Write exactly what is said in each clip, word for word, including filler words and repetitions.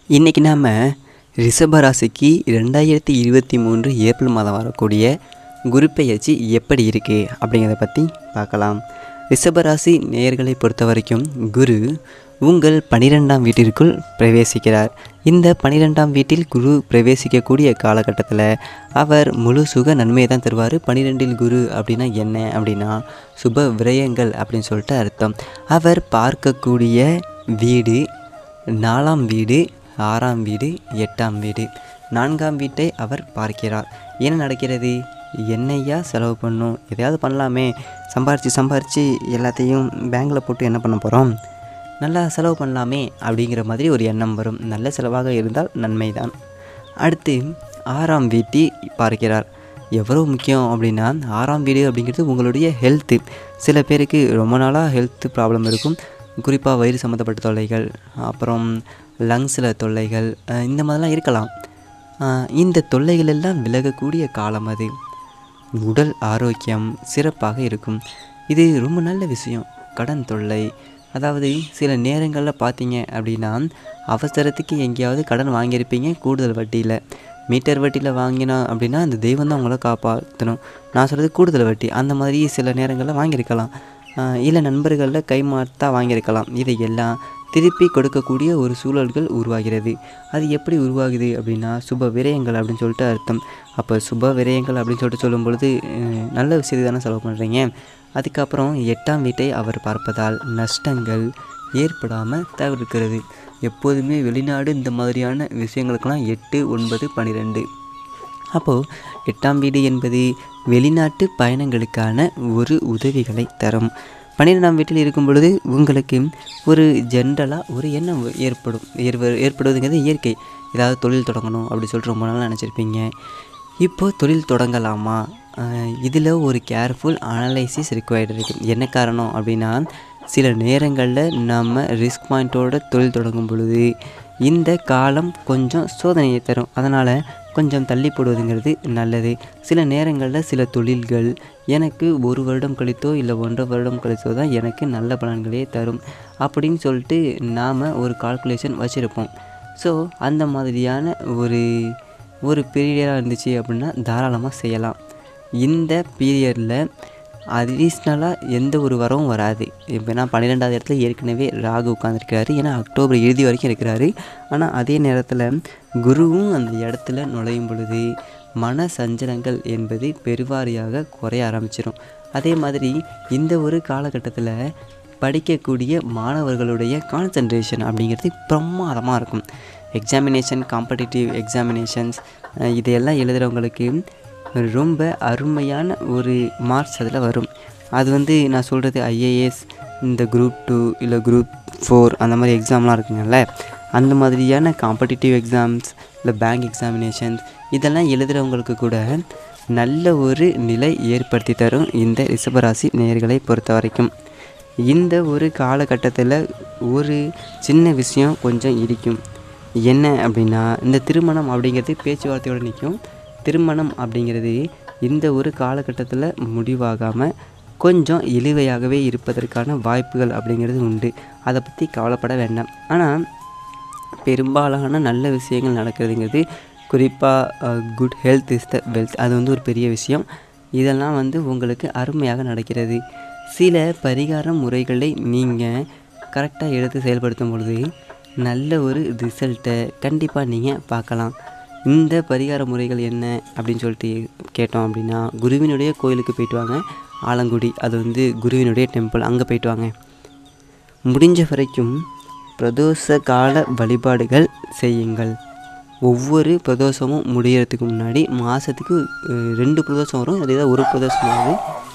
இன்றைக்கி நாம் ரிஷபராசிக்கு ரெண்டாயிரத்தி இருபத்தி மூன்று ஏப்ரல் மாதம் வரக்கூடிய குரு பெயர்ச்சி எப்படி இருக்குது அப்படிங்கிறத பற்றி பார்க்கலாம். ரிஷபராசி நேயர்களை பொறுத்த வரைக்கும் குரு உங்கள் பன்னிரெண்டாம் வீட்டிற்குள் பிரவேசிக்கிறார். இந்த பன்னிரெண்டாம் வீட்டில் குரு பிரவேசிக்கக்கூடிய காலகட்டத்தில் அவர் முழு சுக நன்மையை தான் தருவார். பன்னிரெண்டில் குரு அப்படின்னா என்ன அப்படின்னா சுப விரயங்கள் அப்படின்னு சொல்லிட்டு அர்த்தம். அவர் பார்க்கக்கூடிய வீடு நாலாம் வீடு, ஆறாம் வீடு, எட்டாம் வீடு, நான்காம் வீட்டை அவர் பார்க்கிறார். என்ன நடக்கிறது? என்னையா செலவு பண்ணும், எதையாவது பண்ணலாமே, சம்பாரித்து சம்பாரித்து எல்லாத்தையும் பேங்கில் போட்டு என்ன பண்ண போகிறோம், நல்லா செலவு பண்ணலாமே அப்படிங்கிற மாதிரி ஒரு எண்ணம் வரும். நல்ல செலவாக இருந்தால் நன்மை தான். அடுத்து ஆறாம் வீட்டை பார்க்கிறார். எவ்வளோ முக்கியம் அப்படின்னா ஆறாம் வீடு அப்படிங்கிறது உங்களுடைய ஹெல்த்து. சில பேருக்கு ரொம்ப நாளாக ஹெல்த் ப்ராப்ளம் இருக்கும். குறிப்பாக வயிறு சம்மந்தப்பட்ட தொல்லைகள், அப்புறம் லங்ஸில் தொல்லைகள், இந்த மாதிரிலாம் இருக்கலாம். இந்த தொல்லைகள் எல்லாம் விலகக்கூடிய காலம் அது. உடல் ஆரோக்கியம் சிறப்பாக இருக்கும். இது ரொம்ப நல்ல விஷயம். கடன் தொல்லை, அதாவது சில நேரங்களில் பார்த்தீங்க அப்படின்னா அவசரத்துக்கு எங்கேயாவது கடன் வாங்கியிருப்பீங்க கூடுதல் வட்டியில். மீட்டர் வட்டியில் வாங்கினா அப்படின்னா அந்த தெய்வம் தான் உங்களை காப்பாற்றணும். நான் சொல்கிறது கூடுதல் வட்டி. அந்த மாதிரி சில நேரங்களில் வாங்கியிருக்கலாம். இல்லை நண்பர்களில் கைமாற்றா வாங்கியிருக்கலாம். இதை எல்லாம் திருப்பி கொடுக்கக்கூடிய ஒரு சூழல்கள் உருவாகிறது. அது எப்படி உருவாகுது அப்படின்னா சுப விரயங்கள் அப்படின்னு சொல்லிட்டு அர்த்தம். அப்போ சுப விரயங்கள் அப்படின்னு சொல்லிட்டு சொல்லும் பொழுது நல்ல விஷயத்தை தானே செலவு பண்ணுறீங்க. அதுக்கப்புறம் எட்டாம் வீட்டை அவர் பார்ப்பதால் நஷ்டங்கள் ஏற்படாமல் தவிர்க்கிறது. எப்போதுமே வெளிநாடு இந்த மாதிரியான விஷயங்களுக்கெல்லாம் எட்டு ஒன்பது பன்னிரெண்டு. அப்போது எட்டாம் வீடு என்பது வெளிநாட்டு பயணங்களுக்கான ஒரு உதவிகளை தரும். பன்னிரெண்டாம் வீட்டில் இருக்கும் பொழுது உங்களுக்கு ஒரு ஜென்ரலாக ஒரு எண்ணம் ஏற்படும் ஏற்ப ஏற்படுவதுங்கிறது இயற்கை. ஏதாவது தொழில் தொடங்கணும் அப்படி சொல்லிட்டு ரொம்ப நாள் நினச்சிருப்பீங்க. இப்போது தொழில் தொடங்கலாமா? இதில் ஒரு கேர்ஃபுல் அனலைசிஸ் ரிக்வயர்டு இருக்குது. என்ன காரணம் அப்படின்னா சில நேரங்களில் நம்ம ரிஸ்க் பாயிண்ட்டோட தொழில் தொடங்கும் பொழுது இந்த காலம் கொஞ்சம் சோதனையை தரும். அதனால் கொஞ்சம் தள்ளி போடுவதுங்கிறது நல்லது. சில நேரங்களில் சில தொழில்கள் எனக்கு ஒரு வருடம் கழித்தோ இல்லை ஒன்றரை வருடம் கழித்தோ தான் எனக்கு நல்ல பலன்களே தரும் அப்படின்னு சொல்லிட்டு நாம் ஒரு கால்குலேஷன் வச்சுருப்போம். ஸோ அந்த மாதிரியான ஒரு ஒரு பீரியடாக இருந்துச்சு அப்படின்னா தாராளமாக செய்யலாம். இந்த பீரியடில் அடிஷ்னலாக எந்த ஒரு வரவும் வராது. இப்போ நான் பன்னிரெண்டாவது இடத்துல ஏற்கனவே ராகு உட்காந்துருக்கிறாரு. ஏன்னா அக்டோபர் இறுதி வரைக்கும் இருக்கிறாரு. ஆனால் அதே நேரத்தில் குருவும் அந்த இடத்துல நுழையும் பொழுது மன சஞ்சலங்கள் என்பது பெருவாரியாக குறைய ஆரம்பிச்சிடும். அதே மாதிரி இந்த ஒரு காலகட்டத்தில் படிக்கக்கூடிய மாணவர்களுடைய கான்சன்ட்ரேஷன் அப்படிங்கிறது பிரமாதமாக இருக்கும். எக்ஸாமினேஷன், காம்படிட்டிவ் எக்ஸாமினேஷன்ஸ் இதையெல்லாம் எழுதுகிறவங்களுக்கு ரொம்ப அருமையான ஒரு மார்க்ஸ் அதில் வரும். அது வந்து நான் சொல்கிறது ஐஏஎஸ், இந்த குரூப் டூ இல்லை குரூப் ஃபோர் அந்த மாதிரி எக்ஸாம்லாம் இருக்குங்கல்ல, அந்த மாதிரியான காம்படிட்டிவ் எக்ஸாம்ஸ் இல்லை பேங்க் எக்ஸாமினேஷன்ஸ் இதெல்லாம் எழுதுகிறவங்களுக்கு கூட நல்ல ஒரு நிலை ஏற்படுத்தி தரும் இந்த ரிஷபராசி நேயர்களை பொறுத்த வரைக்கும். இந்த ஒரு காலகட்டத்தில் ஒரு சின்ன விஷயம் கொஞ்சம் இருக்கும். என்ன அப்படின்னா இந்த திருமணம் அப்படிங்கிறது பேச்சுவார்த்தையோடு நிற்கும். திருமணம் அப்படிங்கிறது இந்த ஒரு காலகட்டத்தில் முடிவாகாமல் கொஞ்சம் இழுவையாகவே இருப்பதற்கான வாய்ப்புகள் அப்படிங்கிறது உண்டு. அதை பற்றி கவலைப்பட வேண்டாம். ஆனால் பெரும்பாலான நல்ல விஷயங்கள் நடக்கிறதுங்கிறது குறிப்பாக good health is the wealth, அது வந்து ஒரு பெரிய விஷயம். இதெல்லாம் வந்து உங்களுக்கு அருமையாக நடக்கிறது. சில பரிகார முறைகளை நீங்கள் கரெக்டாக எடுத்து செயல்படுத்தும் பொழுது நல்ல ஒரு ரிசல்ட்டை கண்டிப்பாக நீங்கள் பார்க்கலாம். இந்த பரிகார முறைகள் என்ன அப்படின்னு சொல்லிட்டு கேட்டோம் அப்படின்னா குருவினுடைய கோயிலுக்கு போயிட்டு வாங்க. ஆலங்குடி, அது வந்து குருவினுடைய டெம்பிள், அங்கே போயிட்டு வாங்க. முடிஞ்ச வரைக்கும் பிரதோஷ கால வழிபாடுகள் செய்யுங்கள். ஒவ்வொரு பிரதோஷமும் முடிகிறதுக்கு முன்னாடி மாதத்துக்கு ரெண்டு பிரதோஷம் வரும். அது ஏதாவது ஒரு பிரதோஷம் ஆகுது.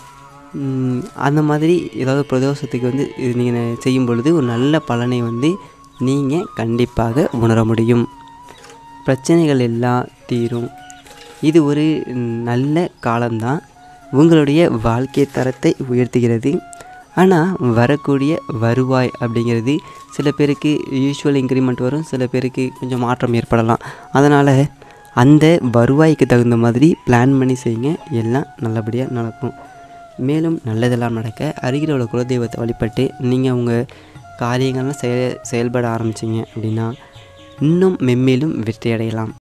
அந்த மாதிரி ஏதாவது பிரதோஷத்துக்கு வந்து நீங்கள் செய்யும் பொழுது ஒரு நல்ல பலனை வந்து நீங்கள் கண்டிப்பாக உணர முடியும். பிரச்சனைகள் எல்லாம் தீரும். இது ஒரு நல்ல காலம்தான். உங்களுடைய வாழ்க்கை தரத்தை உயர்த்துகிறது. ஆனால் வரக்கூடிய வருவாய் அப்படிங்கிறது சில பேருக்கு யூஸ்வல் இன்க்ரிமெண்ட் வரும், சில பேருக்கு கொஞ்சம் மாற்றம் ஏற்படலாம். அதனால் அந்த வருவாய்க்கு தகுந்த மாதிரி பிளான் பண்ணி செய்யுங்க. எல்லாம் நல்லபடியாக நடக்கும். மேலும் நல்லதெல்லாம் நடக்க அருகில் உள்ள குலதெய்வத்தை வழிபட்டு நீங்கள் உங்கள் காரியங்கள்லாம் செய செயல்பட ஆரம்பிச்சிங்க அப்படின்னா இன்னும் மென்மேலும் வெற்றியடையலாம்.